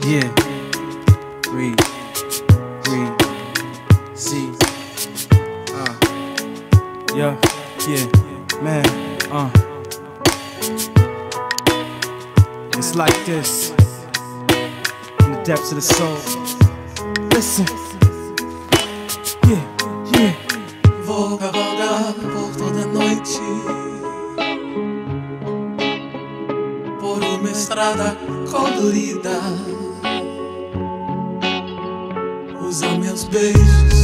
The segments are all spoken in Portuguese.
Yeah, breathe, see, yeah, man, it's like this, in the depths of the soul. Listen, yeah. Vou cavalgar por toda a noite, por uma estrada colorida, usar meus beijos.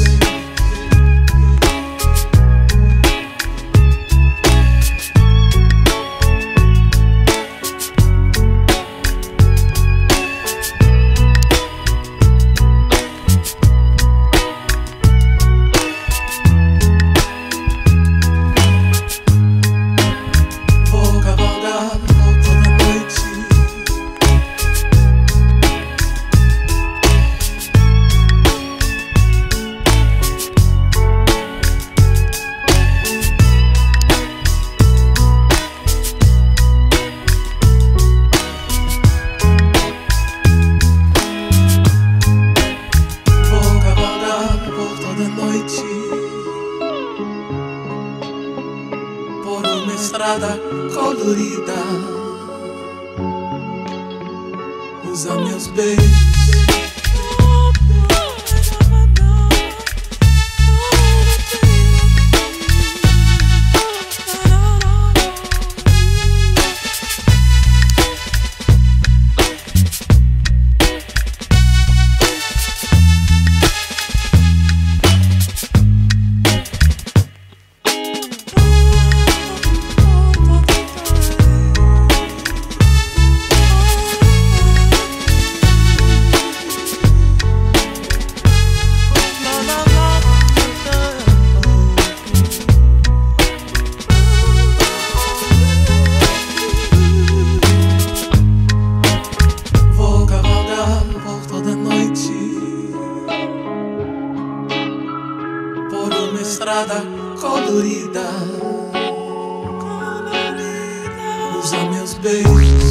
Por uma estrada colorida, usar meus beijos. Por uma estrada colorida, usar meus beijos.